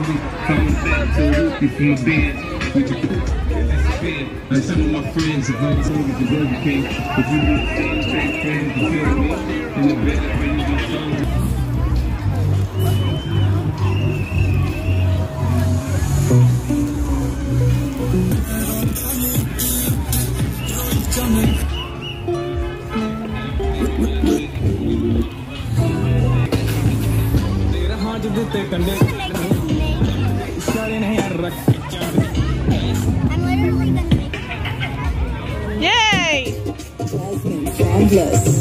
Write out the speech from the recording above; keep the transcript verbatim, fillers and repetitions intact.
Coming back to a whoopie from a band. Like some of my friends have heard stories of Burger King. If you need to stay fake friends, you feel me? In the bed, when you get phone. Yay! Fabulous.